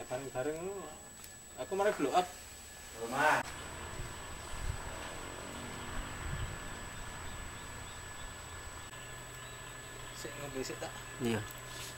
bareng-bareng aku mari blow up. Rumah. Sik ngombe sik tak. Iya.